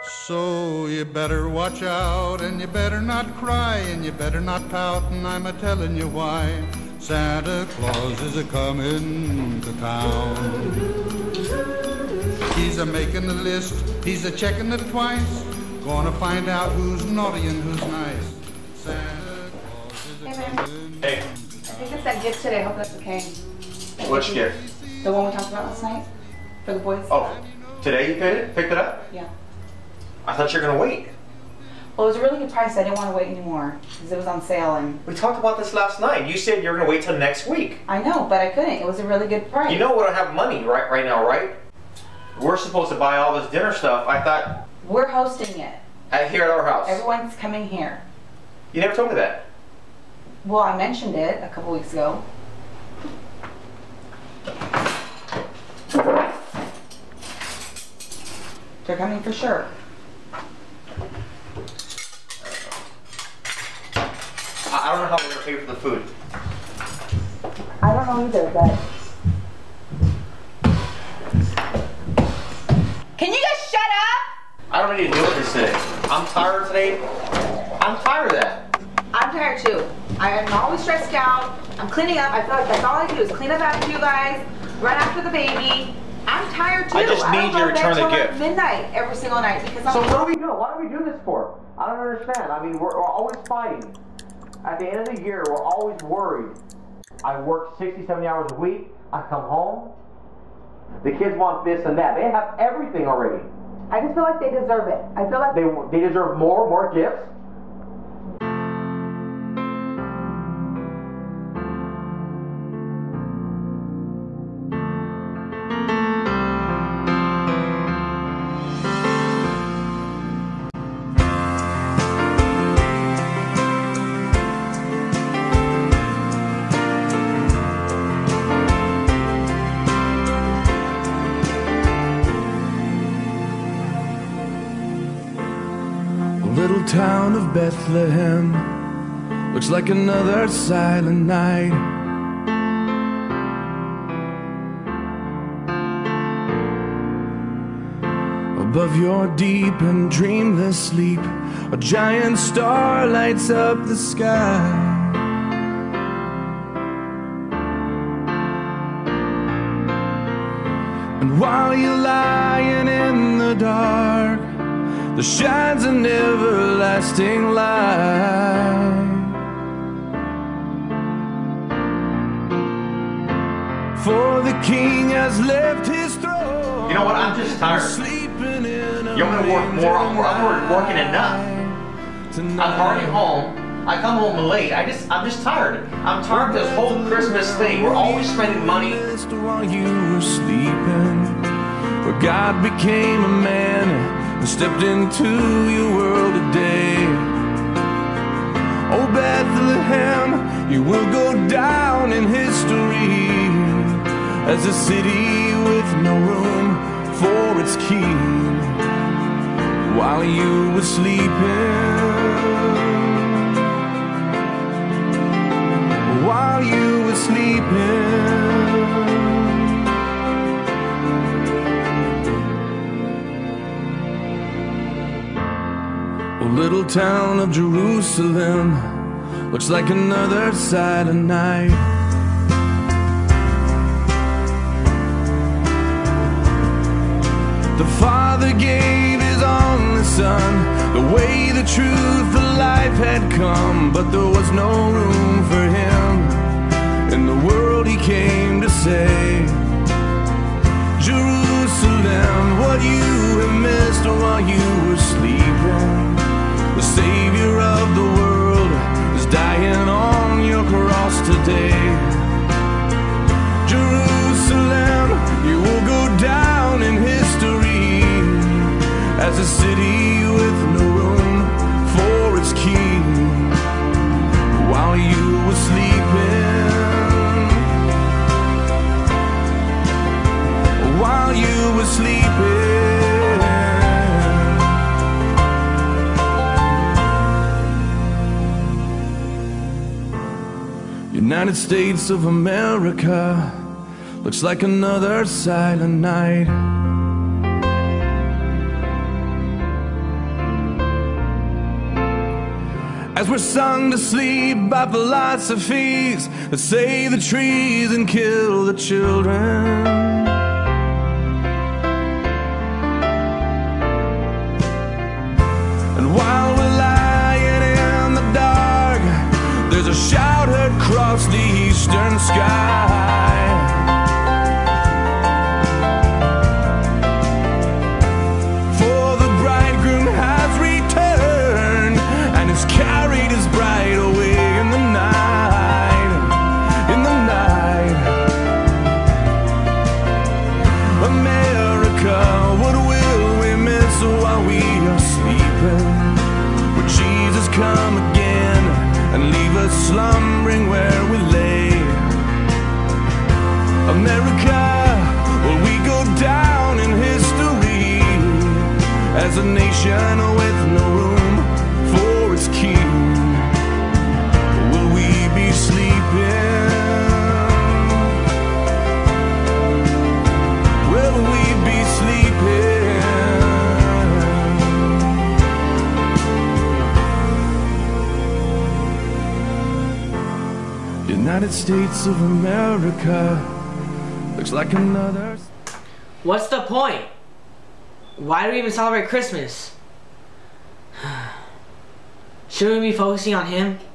So you better watch out, and you better not cry, and you better not pout, and I'm a-telling you why. Santa Claus is a-comin' to town. He's a-making a list, he's a-checking it twice, gonna find out who's naughty and who's nice. Santa Claus is a-comin'. Hey. I think it's that gift today. I hope that's okay. Which gift? The one we talked about last night? For the boys? Oh, today you picked it up? Yeah. I thought you were going to wait. Well, it was a really good price. I didn't want to wait anymore because it was on sale and... We talked about this last night. You said you were going to wait till next week. I know, but I couldn't. It was a really good price. You know we don't have money right now, right? We're supposed to buy all this dinner stuff. I thought... We're hosting it. Here at our house. Everyone's coming here. You never told me that. Well, I mentioned it a couple weeks ago. They're coming for sure. I don't know how we're going to pay for the food. I don't know either, but... Can you guys shut up? I don't need to deal with this today. I'm tired today. I'm tired of that. I'm tired too. I'm always stressed out. I'm cleaning up. I feel like that's all I do is clean up after you guys, run after the baby. I'm tired too. I just need you to return the gift. Like midnight every single night because I'm... So what are we doing? What are we doing this for? I don't understand. I mean, we're always fighting. At the end of the year, we're always worried. I work 60, 70 hours a week. I come home. The kids want this and that. They have everything already. I just feel like they deserve it. I feel like they deserve more gifts. Little town of Bethlehem looks like another silent night. Above your deep and dreamless sleep, a giant star lights up the sky. And while you're lying in the dark, there shines an everlasting light. For the King has left his throne. You know what? I'm just tired. You're gonna work more. I'm working enough. I'm already home. I come home late. I'm just tired. I'm tired of this whole Christmas thing. We're always spending money. While you were sleeping, where God became a man and stepped into your world today. Oh, Bethlehem, you will go down in history as a city with no room for its king. While you were sleeping, while you were sleeping. Little town of Jerusalem looks like another silent night. The Father gave His only Son, the way, the truth, the life had come, but there was no room for Him in the world He came to save. Jerusalem, what you have missed while you were sleeping. The Savior of the world is dying on your cross today. Jerusalem, you will go down in history as a city with no room for its king. While you were sleeping, while you were sleeping. United States of America looks like another silent night. as we're sung to sleep by philosophies that save the trees and kill the children. And while we're lying in the dark, there's a shout heard across the eastern sky. For the bridegroom has returned and has carried his bride away in the night, in the night. America, what will we miss while we are sleeping? Will Jesus come again and leave us slumbering where we lay? America, will we go down in history as a nation with no room for its king? Will we be sleeping? Will we be sleeping? United States of America looks like another. What's the point? Why do we even celebrate Christmas? Shouldn't we be focusing on him?